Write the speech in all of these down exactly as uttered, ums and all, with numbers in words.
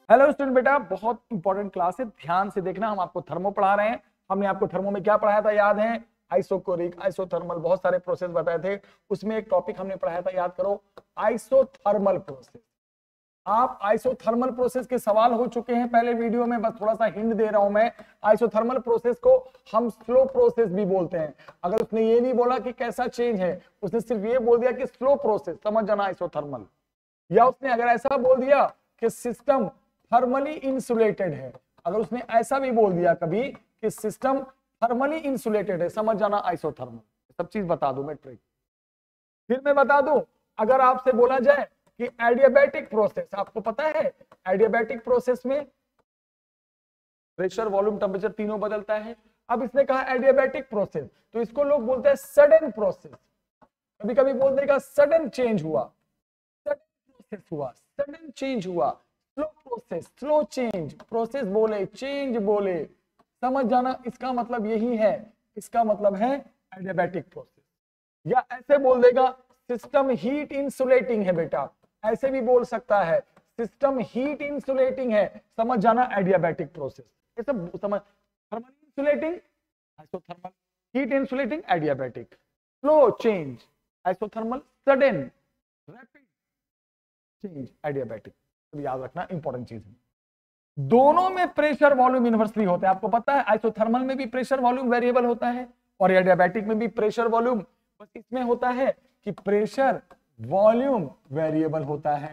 Hello student बेटा, बहुत important class है, ध्यान से देखना। हम आपको थर्मो पढ़ा रहे हैं। हमने आपको थर्मो में क्या पढ़ाया था याद है? आइसोकोरिक, आइसोथर्मल, बहुत सारे प्रोसेस बताए थे। उसमें एक टॉपिक हमने पढ़ाया था, याद करो, आइसोथर्मल प्रोसेस। आप आइसोथर्मल प्रोसेस के सवाल हो चुके हैं पहले वीडियो में, बस थोड़ा सा हिंट दे रहा हूं मैं। आइसोथर्मल प्रोसेस को हम स्लो प्रोसेस भी बोलते हैं। अगर उसने ये नहीं बोला कि कैसा चेंज है, उसने सिर्फ ये बोल दिया कि स्लो प्रोसेस, समझ जाना आइसोथर्मल। या उसने अगर ऐसा बोल दिया कि सिस्टम थर्मली इंसुलेटेड है, अगर उसने ऐसा भी बोल दिया कभी कि सिस्टम थर्मली इंसुलेटेड है, समझ जाना आइसोथर्मल। सब चीज बता दूं मैं, ट्रिक। फिर मैं बता दूं, अगर आपसे बोला जाए कि एडियाबैटिक प्रोसेस, आपको पता है एडियाबैटिक प्रोसेस में प्रेशर, वॉल्यूम, टेम्परेचर तीनों बदलता है। अब इसने कहा एडियाबैटिक प्रोसेस, तो इसको लोग बोलते हैं सडन प्रोसेस। कभी कभी बोल देगा सडन चेंज हुआ, सडन प्रोसेस हुआ, सडन चेंज हुआ, slow process, slow change, process बोले, चेंज बोले, समझ जाना। इसका मतलब यही है, इसका मतलब है एडियाबैटिक प्रोसेस। या ऐसे बोल देगा सिस्टम हीट इंसुलेटिंग है बेटा, ऐसे भी बोल सकता है सिस्टम हीट इंसुलेटिंग है, समझ जाना एडियाबैटिक प्रोसेस। ये सब समझ, thermal insulating isothermal, heat insulating adiabatic, slow change isothermal, sudden rapid change adiabatic. तो याद रखना, इंपॉर्टेंट चीज है। दोनों में प्रेशर वॉल्यूम इनवर्सली होता है, आपको पता है। आइसोथर्मल में भी प्रेशर वॉल्यूम वेरिएबल होता है और एडियाबैटिक में भी प्रेशर वॉल्यूम, बस इसमें होता है कि प्रेशर वॉल्यूम वेरिएबल होता है।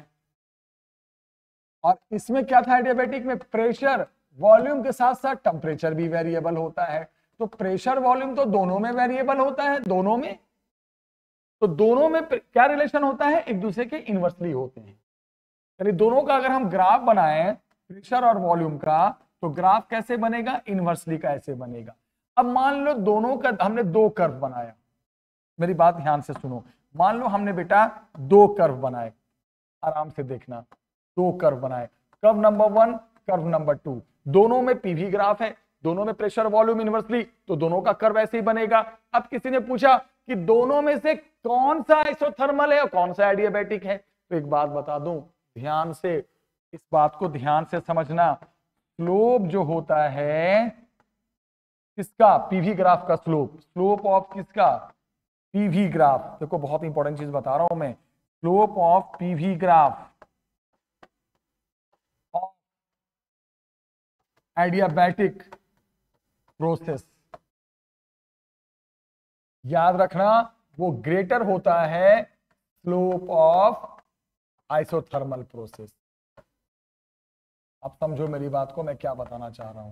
और इसमें क्या था, एडियाबैटिक में प्रेशर वॉल्यूम के साथ साथ टेम्परेचर भी वेरिएबल होता है। तो प्रेशर वॉल्यूम तो दोनों में वेरिएबल होता है, दोनों में। तो दोनों में क्या रिलेशन होता है, एक दूसरे के इनवर्सली होते हैं। यानी दोनों का अगर हम ग्राफ बनाएं, प्रेशर और वॉल्यूम का, तो ग्राफ कैसे बनेगा, इनवर्सली का ऐसे बनेगा। अब मान लो दोनों का हमने दो कर्व बनाया, मेरी बात ध्यान से सुनो। मान लो हमने बेटा दो कर्व बनाए, आराम से देखना, दो कर्व बनाए, curve number one, curve number two, दोनों में पीवी ग्राफ है, दोनों में प्रेशर वॉल्यूम इनवर्सली, तो दोनों का कर्व ऐसे ही बनेगा। अब किसी ने पूछा कि दोनों में से कौन सा आइसोथर्मल है और कौन सा एडियाबैटिक है, तो एक बात बता दूं, ध्यान से इस बात को ध्यान से समझना। स्लोप जो होता है किसका, पीवी ग्राफ का स्लोप, स्लोप ऑफ किसका, पीवी ग्राफ। देखो बहुत इंपॉर्टेंट चीज बता रहा हूं मैं, slope of PV graph of adiabatic process, याद रखना, वो ग्रेटर होता है स्लोप ऑफ आइसोथर्मल प्रोसेस। अब समझो मेरी बात को, मैं क्या बताना चाह रहा हूं।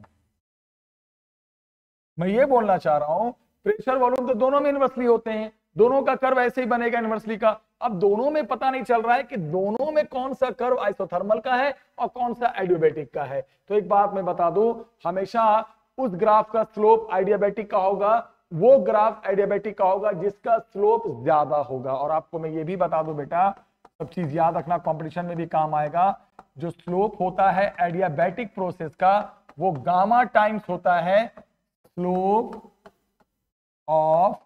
मैं ये बोलना चाह रहा हूं, प्रेशर वॉल्यूम तो दोनों में इनवर्सली होते हैं, दोनों का कर्व ऐसे ही बनेगा इनवर्सली का। अब दोनों में पता नहीं चल रहा है कि दोनों में कौन सा कर्व आइसोथर्मल का है और कौन सा एडियाबैटिक का है। तो एक बात मैं बता दूं, हमेशा उस ग्राफ का स्लोप एडियाबैटिक का होगा, वो ग्राफ एडियाबैटिक का होगा जिसका स्लोप ज्यादा होगा। और आपको मैं ये भी बता दूं बेटा, सब चीज याद रखना, कंपटीशन में भी काम आएगा। जो स्लोप होता है एडियाबैटिक प्रोसेस का, वो गामा टाइम्स होता है स्लोप ऑफ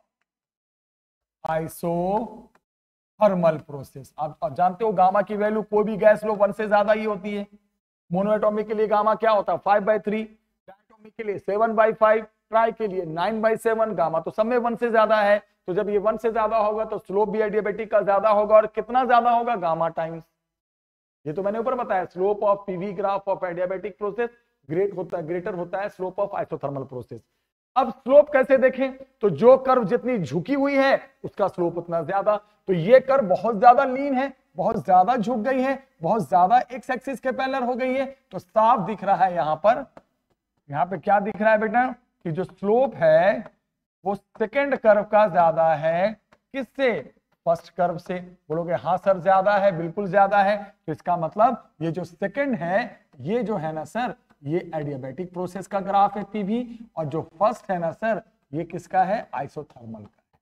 आइसोथर्मल प्रोसेस। आप, आप जानते हो गामा की वैल्यू कोई भी गैस लो वन से ज्यादा ही होती है। मोनोएटॉमिक के लिए गामा क्या होता है, फाइव बाई थ्री, डायटोमिक के लिए सेवन बाई फाइव, ट्राई के लिए नाइन बाई सेवन। गामा तो सब में वन से ज्यादा है, तो जब ये वन से ज्यादा होगा तो स्लोप भी एडियाबैटिक का ज्यादा होगा। और कितना ज्यादा होगा, गामा टाइम्स। ये तो मैंने ऊपर बताया, slope of PV graph of adiabatic process great होता है, ग्रेटर होता है स्लोप ऑफ आइसोथर्मल प्रोसेस। अब स्लोप कैसे देखें, तो जो कर्व जितनी झुकी हुई है उसका स्लोप उतना ज्यादा। तो ये कर्व बहुत ज्यादा लीन है, बहुत ज्यादा झुक गई है, बहुत ज्यादा एक्स एक्सिस के पैरेलल हो गई है, तो साफ दिख रहा है यहां पर, यहां पे क्या दिख रहा है बेटा, कि जो स्लोप है वो सेकेंड कर्व का ज्यादा है, किससे, फर्स्ट कर्व से। बोलोगे हाँ सर ज्यादा है, बिल्कुल ज्यादा है। तो इसका मतलब ये जो सेकेंड है, ये जो है ना सर, ये एडियाबैटिक प्रोसेस का ग्राफ है पीवी, और जो फर्स्ट है ना सर, ये किसका है, आइसोथर्मल का है।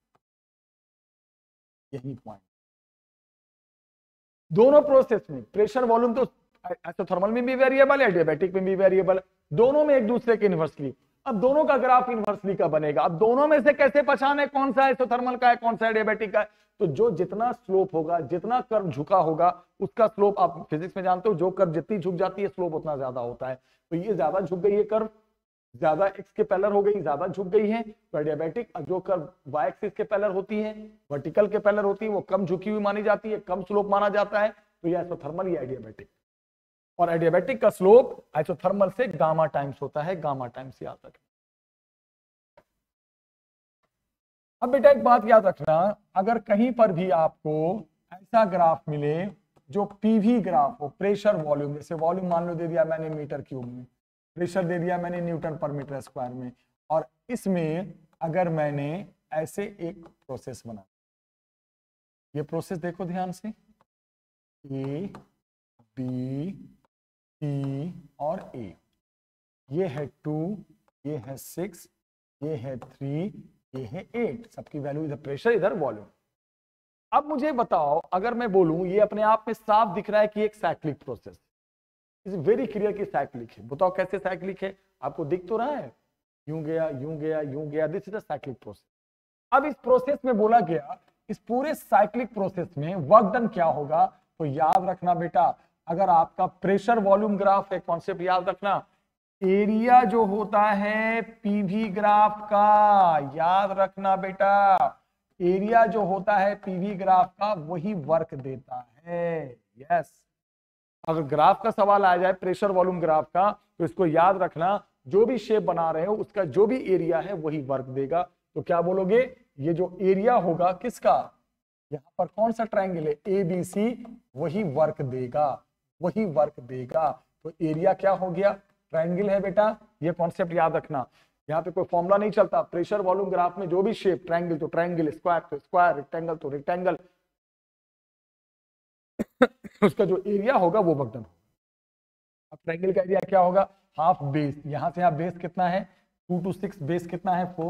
यही पॉइंट, दोनों प्रोसेस में प्रेशर वॉल्यूम तो आइसोथर्मल में भी वेरिएबल है, एडियाबैटिक में भी वेरिएबल, दोनों में एक दूसरे के इनवर्सली। अब दोनों का ग्राफ इनवर्सली का बनेगा। अब दोनों में से कैसे पहचाने कौन सा आइसोथर्मल का है कौन सा एडियाबैटिक का है? तो जो जितना स्लोप होगा, जितना कर्व झुका होगा, उसका स्लोप आप फिजिक्स में जानते हो, जो कर्व जितनी झुक जाती है स्लोप उतना ज्यादा होता है। तो ये ज्यादा झुक गई है कर्व, ज्यादा एक्स के पैरेलल हो गई, ज्यादा झुक गई है तो एडियाबैटिक। जो कर्व वाई एक्सिस के पैरेलल होती है, वर्टिकल के पैरेलल होती है, वो कम झुकी हुई मानी जाती है, कम स्लोप माना जाता है, तो ये आइसोथर्मल या एडियाबैटिक। और एडियाबैटिक का स्लोप आइसोथर्मल से गामा टाइम्स होता है, गामा टाइम्स याद रखना। अब बेटा एक बात याद रखना, अगर कहीं पर भी आपको ऐसा ग्राफ मिले जो पीवी ग्राफ हो, प्रेशर वॉल्यूम, जैसे वॉल्यूम मान लो दे दिया मैंने मीटर क्यूब में, प्रेशर दे दिया मैंने न्यूटन पर मीटर स्क्वायर में, और इसमें अगर मैंने ऐसे एक प्रोसेस बना, ये प्रोसेस देखो ध्यान से, ए बी सी और ए, ये है टू, ये है सिक्स, ये है थ्री, ये है एट, सबकी वैल्यू इधर प्रेशर इधर वॉल्यूम। अब मुझे बताओ, अगर मैं बोलूं ये अपने आप में साफ दिख रहा है कि एक cyclic process, is very clear कि साइक्लिक है। बताओ कैसे साइक्लिक है, आपको दिख तो रहा है, यूं गया यूं गया यूं गया, this is a cyclic process. अब इस प्रोसेस में बोला गया, इस पूरे साइक्लिक प्रोसेस में वर्क डन क्या होगा, तो याद रखना बेटा, अगर आपका प्रेशर वॉल्यूम ग्राफ है, कॉन्सेप्ट याद रखना, एरिया जो होता है पीवी ग्राफ का, याद रखना बेटा, एरिया जो होता है पीवी ग्राफ का वही वर्क देता है। यस, अगर ग्राफ का सवाल आ जाए प्रेशर वॉल्यूम ग्राफ का, तो इसको याद रखना, जो भी शेप बना रहे हो उसका जो भी एरिया है वही वर्क देगा। तो क्या बोलोगे, ये जो एरिया होगा किसका, यहाँ पर कौन सा ट्रायंगल है, ए बी सी, वही वर्क देगा, वही वर्क देगा। तो एरिया क्या हो गया, ट्रायंगल है बेटा, ये कॉन्सेप्ट याद रखना। यहाँ पे कोई फॉर्मूला नहीं चलता, प्रेशर वॉल्यूम ग्राफ में जो भी शेप, ट्रायंगल तो ट्रायंगल, स्क्वायर तो स्क्वायर, रेक्टेंगल तो रेक्टेंगल, उसका जो एरिया होगा वो वर्क डन होगा। अब ट्रायंगल का एरिया क्या होगा, हाफ बेस, यहां से यहाँ बेस कितना है, टू टू सिक्स, बेस कितना है, फोर।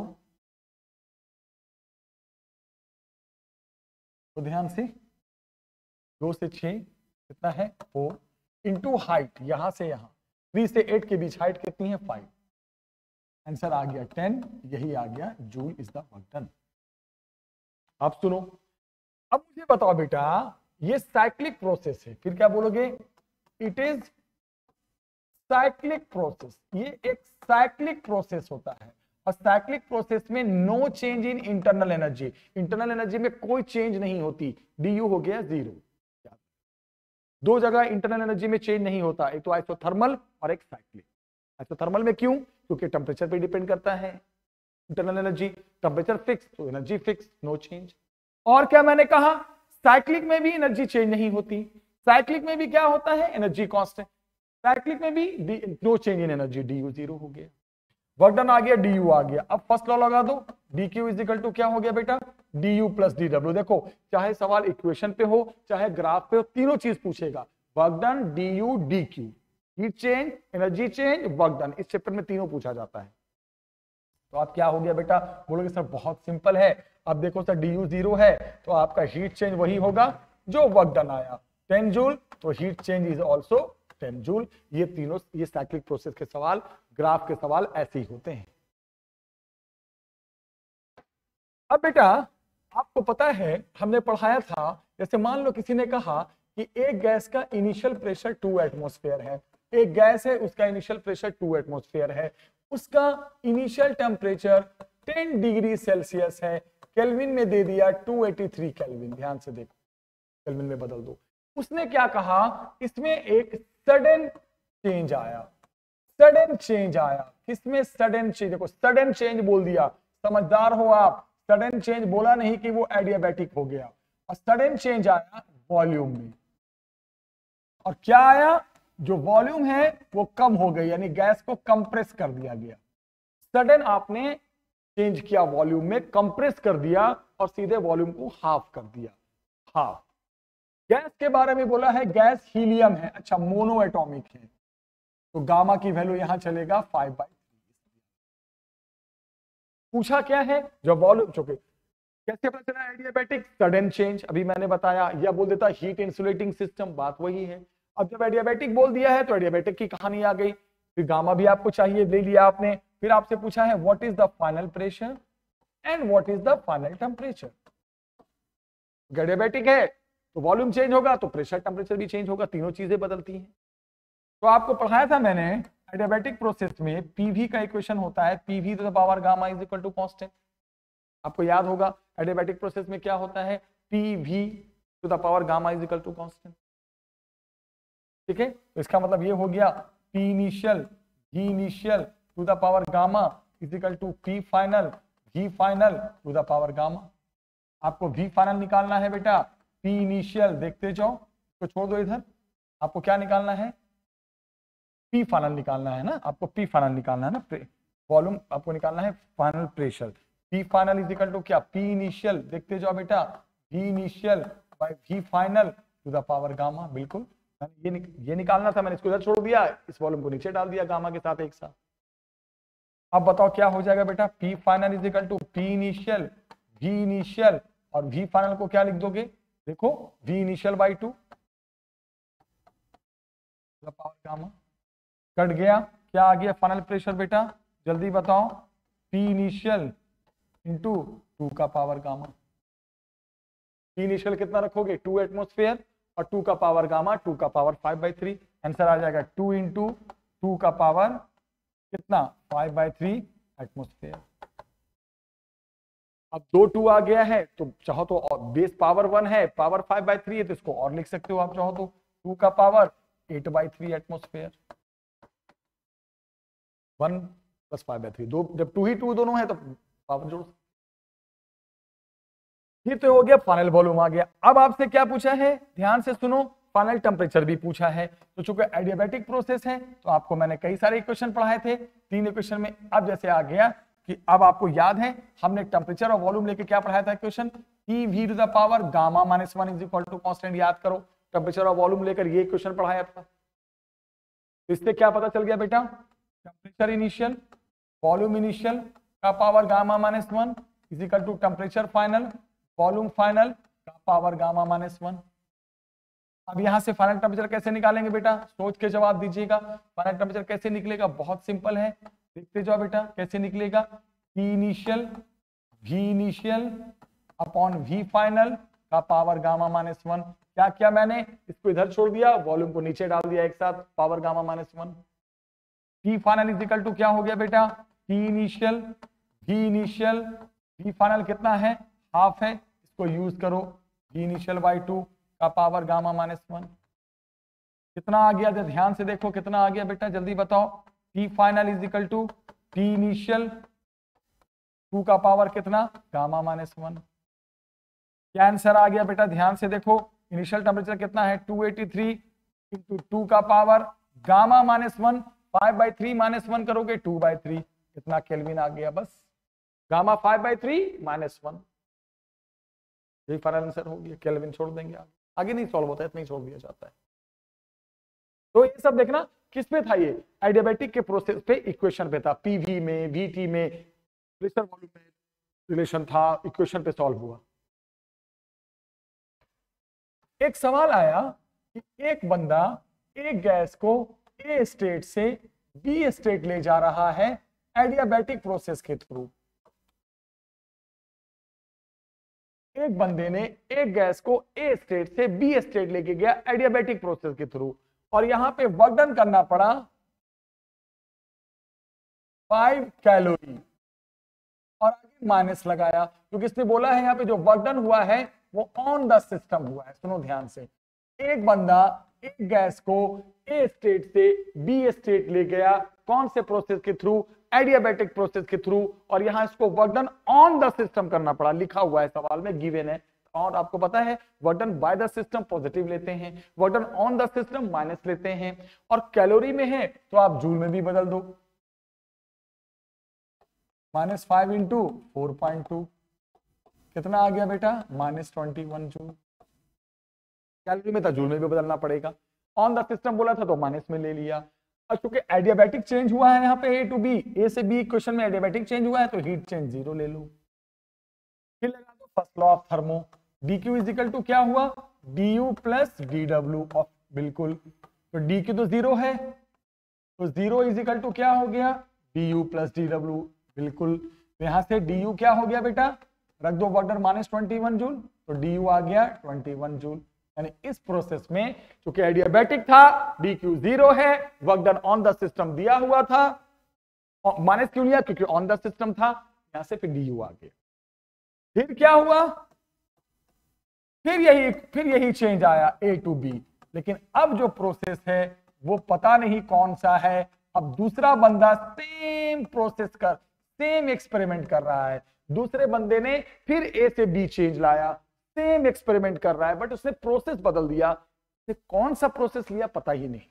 तो ध्यान से, दो से छह कितना है, फोर, इंटू हाइट, यहां से यहां थ्री से एट के बीच हाइट कितनी है, फाइव। आंसर आ गया टेन, यही आ गया joule is the work done. अब सुनो, अब मुझे बताओ बेटा, ये साइक्लिक प्रोसेस है, फिर क्या बोलोगे, इट इज साइक्लिक प्रोसेस। ये एक साइक्लिक प्रोसेस होता है, और साइक्लिक प्रोसेस में no change in internal energy, internal energy में कोई चेंज नहीं होती, डी यू हो गया जीरो। दो जगह इंटरनल एनर्जी में चेंज नहीं होता, एक तो आइसोथर्मल और एक साइक्लिक। आइसोथर्मल में क्यों, क्योंकि टेम्परेचर पे डिपेंड करता है इंटरनल एनर्जी, टेम्परेचर फिक्स तो एनर्जी फिक्स, नो चेंज। और क्या मैंने कहा, साइक्लिक में भी एनर्जी चेंज नहीं होती, साइक्लिक में भी क्या होता है, एनर्जी कांस्टेंट, साइक्लिक में भी no change in energy, D U zero हो गया, वर्क डन आ गया, डी यू आ गया। अब फर्स्ट लॉ लगा दो, D Q is equal to क्या हो गया बेटा, D U plus D W. देखो चाहे सवाल इक्वेशन पे हो चाहे ग्राफ पे हो, तीनों चीज पूछेगा, work done, D U, D Q, heat change, energy change, work done, इस चैप्टर में तीनों पूछा जाता है। तो आप क्या हो गया बेटा, बोलोगे सर बहुत सिंपल है। अब देखो सर डी यू जीरो है तो आपका हीट चेंज वही होगा जो वर्क डन आया, टेन जूल, तो heat change is also ten joule. ये तीनों, ये साइक्लिक प्रोसेस के सवाल, ग्राफ के सवाल ऐसे ही होते हैं। अब बेटा आपको पता है, हमने पढ़ाया था, जैसे मान लो किसी ने कहा कि एक गैस का इनिशियल प्रेशर टू एटमॉस्फेयर है, एक गैस है उसका इनिशियल प्रेशर टू एटमॉस्फेयर है, उसका initial temperature ten degree Celsius है, केल्विन में दे दिया टू एटी थ्री केल्विन, ध्यान से देखो केल्विन में बदल दो। उसने क्या कहा, इसमें एक सडन चेंज आया, सडन चेंज आया, किसमें सडन चेंज, देखो सडन चेंज बोल दिया, समझदार हो आप, सडन चेंज बोला नहीं कि वो एडियाबैटिक हो गया, और सडन चेंज आया वॉल्यूम में। और क्या आया, जो वॉल्यूम है वो कम हो गई, यानी गैस को कंप्रेस कर दिया गया। सडन आपने चेंज किया वॉल्यूम में, कंप्रेस कर दिया और सीधे वॉल्यूम को हाफ कर दिया, हाफ। गैस के बारे में बोला है, गैस हीलियम है, अच्छा मोनो एटॉमिक है, तो गामा की वैल्यू यहां चलेगा फाइव बाई थ्री। पूछा क्या है, जो वॉल्यूम, चुके कैसे पता चला एडियाबैटिक, सडन चेंज, अभी मैंने बताया, या बोल देता हीट इंसुलेटिंग सिस्टम, बात वही है। अब जब एडियाबैटिक बोल दिया है तो एडियाबैटिक की कहानी आ गई, फिर गामा भी आपको चाहिए, ले लिया आपने, फिर आपसे पूछा है what is the final pressure and what is the final temperature. Adiabatic है तो वॉल्यूम चेंज होगा तो प्रेशर टेम्परेचर भी चेंज होगा, तीनों चीजें बदलती हैं। तो आपको पढ़ाया था मैंने एडियाबैटिक प्रोसेस में पीवी का इक्वेशन होता है, PV to the power gamma is equal to constant. आपको याद होगा एडियाबैटिक प्रोसेस में क्या होता है, PV to the power gamma is equal to constant. ठीक है, तो इसका मतलब ये हो गया P initial V initial to the power gamma is equal to P final V final to the power gamma. आपको वी फाइनल निकालना है बेटा, पी इनिशियल देखते जाओ, तो छोड़ दो इधर। आपको क्या निकालना है, पी फाइनल निकालना है ना, आपको पी फाइनल निकालना है ना, वॉल्यूम आपको निकालना है final pressure. P final is equal to क्या, पी इनिशियल देखते जाओ बेटा, V initial by V final to the power gamma. बिल्कुल ये निक, ये निकालना था, मैंने इसको इधर छोड़ दिया, इस वॉल्यूम को नीचे डाल दिया गामा के साथ एक साथ। अब बताओ क्या हो जाएगा बेटा, P final is equal to P initial V initial और वी फाइनल को क्या लिख दोगे, देखो V initial by to power gamma, cut गया, क्या आ गया फाइनल प्रेशर बेटा, जल्दी बताओ, पी इनिशियल इंटू टू का पावर गामा। पी इनिशियल कितना रखोगे, टू एटमोस्फेयर और टू का पावर गामा, टू का power five by three, answer आ जाएगा टू इंटू टू का पावर कितना फाइव बाई थ्री एटमोस्फेयर। अब दो टू आ गया है तो चाहो तो बेस पावर वन है, पावर फाइव बाई थ्री है तो इसको और लिख सकते हो आप चाहो तो, टू का power eight by three atmosphere, one plus five by three, दो जब टू ही टू दोनों है तो पावर जोड़। ये तो हो गया फाइनल वॉल्यूम आ गया। अब आपसे क्या पूछा है, ध्यान से सुनो, फाइनल टेम्परेचर भी पूछा है। तो चूंकि एडियाबैटिक प्रोसेस है तो आपको मैंने कई सारे इक्वेशन पढ़ाए थे, तीन इक्वेशन में अब जैसे आ गया कि अब आपको याद है हमने टेम्परेचर और वॉल्यूम लेके क्या पढ़ाया था equation, E V to the power gamma minus one is equal to constant. याद करो, टेम्परेचर और वॉल्यूम लेकर ये इक्वेशन पढ़ाया था। तो इससे क्या पता चल गया बेटा, टेम्परेचर इनिशियल वॉल्यूम इनिशियल का power gamma minus one is equal to temperature final volume final का पावर गामा माइनस वन। अब यहां से फाइनल टेम्परेचर कैसे निकालेंगे बेटा, सोच के जवाब दीजिएगा। फाइनल टेम्परेचर कैसे निकलेगा, बहुत सिंपल है, देखते जाओ बेटा कैसे निकलेगा, P initial V initial upon V final का पावर गामा माइनस वन। क्या किया मैंने, इसको इधर छोड़ दिया, वॉल्यूम को नीचे डाल दिया एक साथ, power gamma minus one. P final is equal to क्या हो गया बेटा, P initial V initial, V final कितना है, हाफ है, इसको यूज करो, वी इनिशियल बाई टू का पावर गामा माइनस वन। कितना आ गया, ध्यान से देखो कितना आ गया बेटा, जल्दी बताओ, P final is equal to P initial two का पावर कितना गामा माइनस वन। क्या आंसर आ गया बेटा, ध्यान से देखो, इनिशियल टेम्परेचर कितना है two eighty three into two का power gamma minus one, five by three minus one करोगे टू बाई थ्री, कितना केल्विन आ गया, बस gamma five by three minus one, यही फाइनल आंसर हो गया। केल्विन छोड़ देंगे, आगे आगे नहीं सॉल्व होता है, इतना ही छोड़ दिया जाता है। तो ये सब देखना किस पे था, ये एडियाबैटिक के प्रोसेस पे इक्वेशन पे था, पीवी में वीटी में प्रेशर वॉल्यूम में रिलेशन था, इक्वेशन पे सॉल्व हुआ। एक सवाल आया कि एक बंदा एक गैस को ए स्टेट से बी स्टेट ले जा रहा है एडियाबैटिक प्रोसेस के थ्रू। एक बंदे ने एक गैस को ए स्टेट से बी स्टेट लेके गया एडियाबैटिक प्रोसेस के थ्रू, और यहां पे वर्क डन करना पड़ा फाइव कैलोरी, और आगे माइनस लगाया क्योंकि इसने बोला है यहां पे जो वर्क डन हुआ है वो ऑन द सिस्टम हुआ है। सुनो ध्यान से, एक बंदा एक गैस को ए स्टेट से बी स्टेट ले गया, कौन से प्रोसेस के थ्रू, एडियाबैटिक प्रोसेस के थ्रू, और यहां इसको work done on the system करना पड़ा, लिखा हुआ है सवाल में, गिवन है। और आपको पता है work done by the system positive लेते हैं, work done on the system minus लेते हैं, और कैलोरी में है तो आप जूल में भी बदल दो, minus five into four point two, कितना आ गया बेटा, minus twenty one joule. Calorie में था, जूल में भी बदलना पड़ेगा, ऑन द सिस्टम बोला था तो माइनस में ले लिया। और चूंकि एडियाबैटिक चेंज हुआ है यहाँ पे ए टू बी, ए से बी क्वेश्चन में एडियाबैटिक चेंज हुआ है तो हीट चेंज जीरो ले लो। फिर लगा दो first law of thermo, D Q is equal to क्या हुआ, D U plus D W of, बिल्कुल, तो डी क्यू तो जीरो है तो जीरो इज इक्वल टू क्या हो गया, D U plus D W, बिल्कुल। तो यहां से डी यू क्या हो गया बेटा, रख दो work done minus twenty one joule, तो डी यू आ गया ट्वेंटी वन जूल। यानी इस प्रोसेस में चूंकि एडियाबैटिक था, डी क्यू जीरो है, work done on the system दिया हुआ था, माइनस क्यों लिया, क्योंकि ऑन द सिस्टम था, यहां से फिर डी यू आ गया। फिर क्या हुआ, फिर यही फिर यही चेंज आया ए टू बी। लेकिन अब जो प्रोसेस है वो पता नहीं कौन सा है। अब दूसरा बंदा सेम प्रोसेस कर सेम एक्सपेरिमेंट कर रहा है, दूसरे बंदे ने फिर ए से बी चेंज लाया, सेम एक्सपेरिमेंट कर रहा है, बट उसने प्रोसेस बदल दिया। कौन सा प्रोसेस लिया पता ही नहीं।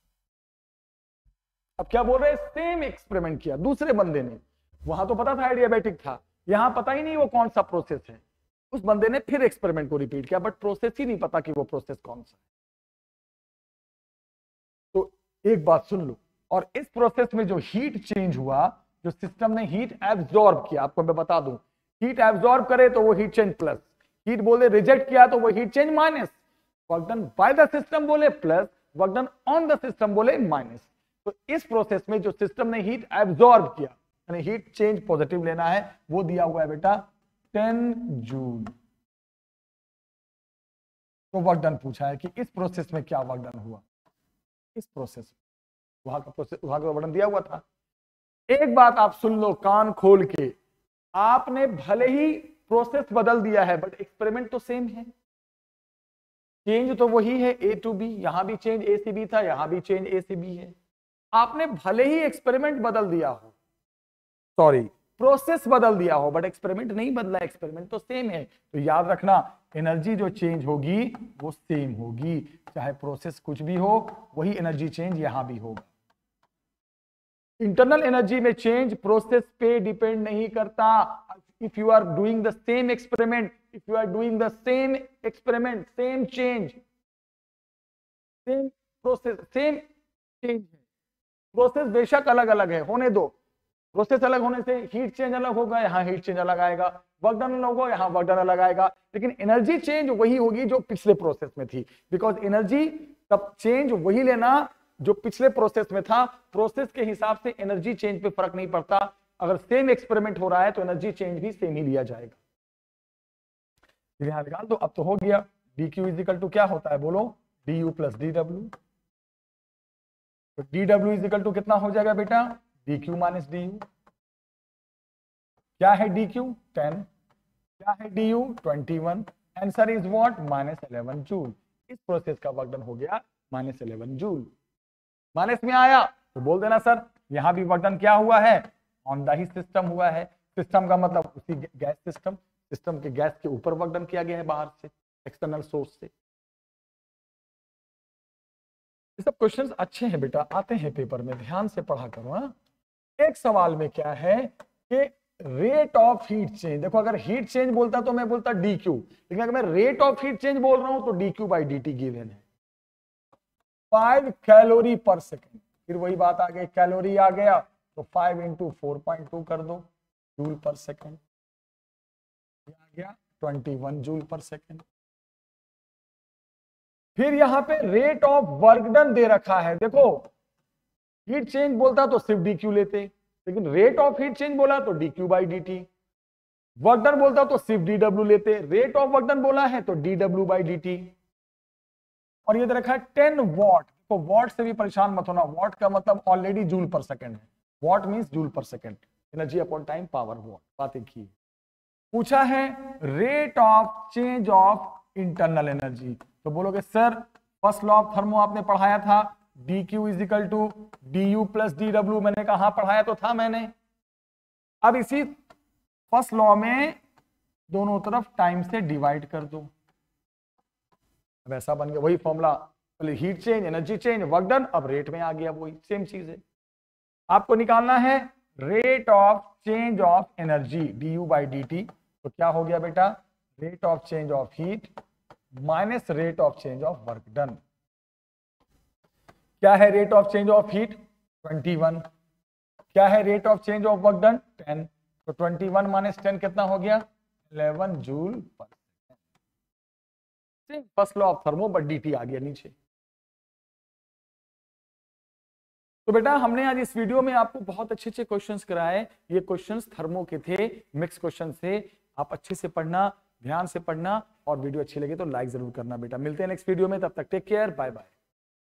अब क्या बोल रहे हैं, सेम एक्सपेरिमेंट किया दूसरे बंदे ने, वहां तो पता था एडियाबैटिक था, यहां पता ही नहीं वो कौन सा प्रोसेस है। उस बंदे ने फिर एक्सपेरिमेंट को रिपीट किया, बट प्रोसेस ही नहीं पता कि वो प्रोसेस कौन सा है। तो एक बात सुन लो, और इस प्रोसेस में जो हीट चेंज हुआ, जो सिस्टम ने हीट एब्जॉर्ब किया, आपको मैं बता दूं, हीट एब्जॉर्ब करे तो वो हीट चेंज प्लस, हीट बोले रिजेक्ट किया तो वो heat change minus, work done by the system बोले plus, work done on the system बोले माइनस। तो इस प्रोसेस में जो सिस्टम ने हीट एब्जॉर्ब किया, यानी हीट चेंज पॉजिटिव लेना है, वो दिया हुआ है बेटा टेन जूल। तो वर्क डन पूछा है कि इस प्रोसेस में क्या वर्क डन हुआ, इस प्रोसेस वहां का प्रोसेस वहां का वर्क डन दिया हुआ था। एक बात आप सुन लो कान खोल के, आपने भले ही प्रोसेस बदल दिया है बट एक्सपेरिमेंट तो सेम है, चेंज तो वही है ए टू बी, यहां भी चेंज ए से बी था, यहां भी चेंज ए से बी है। आपने भले ही एक्सपेरिमेंट बदल दिया हो, सॉरी प्रोसेस बदल दिया हो, बट एक्सपेरिमेंट नहीं बदला, एक्सपेरिमेंट तो सेम है। तो याद रखना एनर्जी जो चेंज होगी वो सेम होगी, चाहे प्रोसेस कुछ भी हो, वही एनर्जी चेंज यहां भी होगा। इंटरनल एनर्जी में चेंज प्रोसेस पे डिपेंड नहीं करता। If you are doing the same experiment, if you are doing the same experiment, same change, same process, same change है। प्रोसेस बेशक अलग अलग है, होने दो, प्रोसेस अलग होने से हीट चेंज अलग होगा, यहाँ हीट चेंज अलग आएगा, वर्क डन अलग होगा, यहाँ वर्क डन अलग आएगा, लेकिन एनर्जी चेंज वही होगी जो पिछले प्रोसेस में थी। बिकॉज एनर्जी तब चेंज वही लेना जो पिछले प्रोसेस में था। प्रोसेस के हिसाब से एनर्जी चेंज पे फर्क नहीं पड़ता। अगर सेम एक्सपेरिमेंट हो रहा है तो एनर्जी चेंज भी सेम ही लिया जाएगा। यहां निकाल दो, अब तो हो गया। डी क्यू इजिकल टू क्या होता है बोलो, D U plus D W. तो डी डब्ल्यू इजिकल टू कितना हो जाएगा बेटा, D Q minus D U. क्या है डी क्यू, टेन, क्या है D U, twenty one. Answer is what, minus eleven joule. इस प्रोसेस का वर्क डन हो गया माइनस इलेवन जूल। माइनस में आया तो बोल देना सर यहां भी वर्क डन क्या हुआ है, ऑन द ही सिस्टम हुआ है। सिस्टम का मतलब उसी गैस सिस्टम, सिस्टम के गैस के ऊपर वर्क डन किया गया है बाहर से, एक्सटर्नल सोर्स से। ये सब क्वेश्चंस अच्छे हैं बेटा, आते हैं पेपर में, ध्यान से पढ़ा करो। हाँ, एक सवाल में क्या है कि रेट ऑफ हीट चेंज, देखो अगर हीट चेंज बोलता तो मैं बोलता डी क्यू, लेकिन अगर मैं रेट ऑफ हीट चेंज बोल रहा हूं तो D Q by D T given है, फाइव कैलोरी पर सेकेंड। फिर वही बात आ गई, कैलोरी आ गया तो five into four point two कर दो, जूल पर सेकेंड आ गया twenty one joule per second. फिर यहां पे रेट ऑफ वर्क डन दे रखा है, देखो हीट चेंज बोलता तो सिर्फ डी क्यू लेते, लेकिन रेट ऑफ हीट चेंज बोला तो D Q by D T. Work done बोलता तो सिर्फ डी डब्ल्यू लेते, रेट ऑफ वर्क डन बोला है तो D W by D T. और ये दे रखा है टेन वॉट, तो वॉट से भी परेशान मत होना, वॉट का मतलब ऑलरेडी जूल पर सेकंड है, watt means joule per second, energy upon time power watt, बात एक ही। पूछा है rate of change of internal energy, तो बोलोगे sir first law of thermo आपने पढ़ाया था, D Q is equal to D U plus D W, मैंने कहा पढ़ाया तो था मैंने। अब इसी फर्स्ट लॉ में दोनों तरफ टाइम से डिवाइड कर दो, अब ऐसा बन गया वही फॉर्मूला, पहले heat change, energy change, work done, अब रेट में आ गया, वही सेम चीज है। आपको निकालना है rate of change of energy D U by D T, तो क्या हो गया बेटा, rate of change of heat minus rate of change of work done. क्या है rate of change of heat, twenty one. क्या है rate of change of work done, ten. तो ट्वेंटी वन माइनस टेन कितना हो गया, eleven joule per second. First law of thermo but D T आ गया नीचे। तो बेटा हमने आज इस वीडियो में आपको बहुत अच्छे अच्छे क्वेश्चंस कराए। ये क्वेश्चंस थर्मो के थे, मिक्स क्वेश्चन थे। आप अच्छे से पढ़ना, ध्यान से पढ़ना, और वीडियो अच्छी लगे तो लाइक जरूर करना बेटा। मिलते हैं नेक्स्ट वीडियो में, तब तक टेक केयर, बाय बाय।